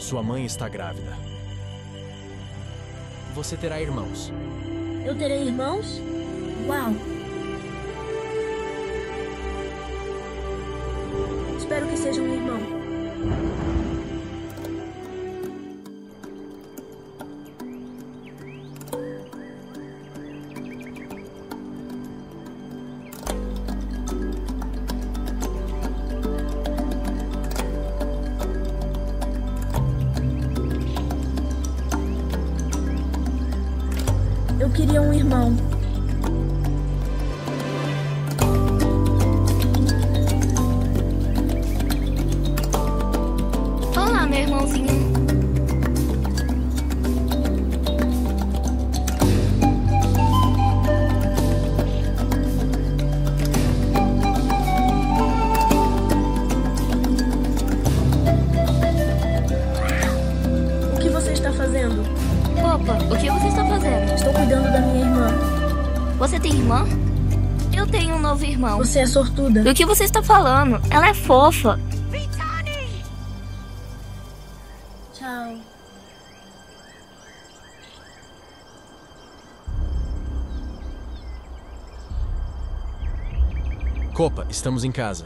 Sua mãe está grávida. Você terá irmãos. Eu terei irmãos? Uau! Espero que seja um irmão. Eu queria um irmão. Olá, meu irmãozinho. O que você está fazendo? Opa, o que você está fazendo? Estou cuidando da minha irmã. Você tem irmã? Eu tenho um novo irmão. Você é sortuda. Do que você está falando? Ela é fofa. Tchau. Copa, estamos em casa.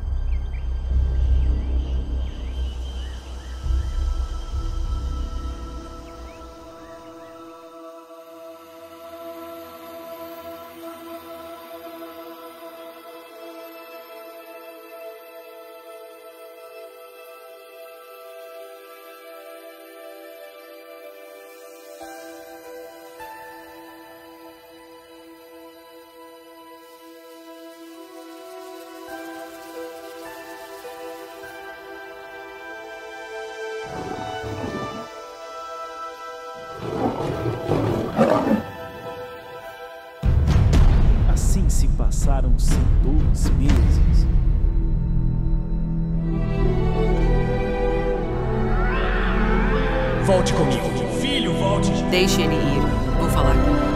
Assim se passaram-se 2 meses. Volte comigo. Filho, volte. Deixe ele ir. Vou falar com ele.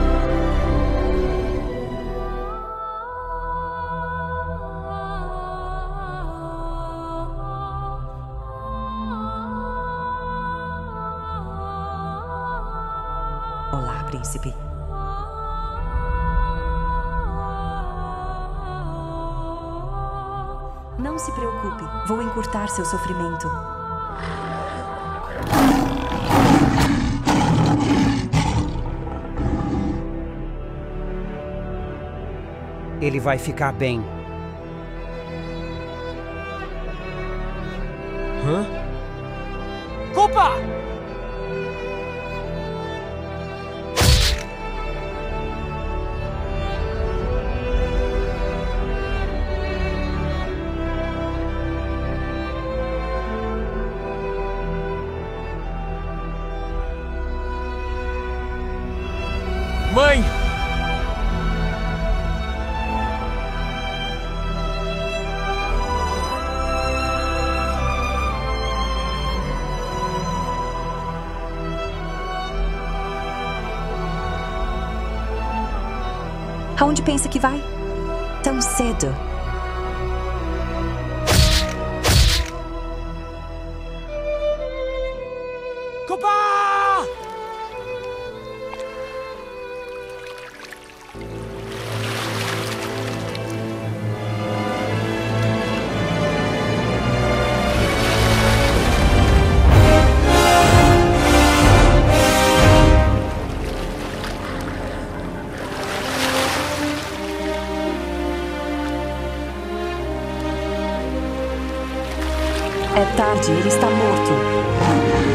Olá, príncipe. Não se preocupe. Vou encurtar seu sofrimento. Ele vai ficar bem. Hã? Culpa! Mãe! Aonde pensa que vai? Tão cedo. Culpa! É tarde, ele está morto.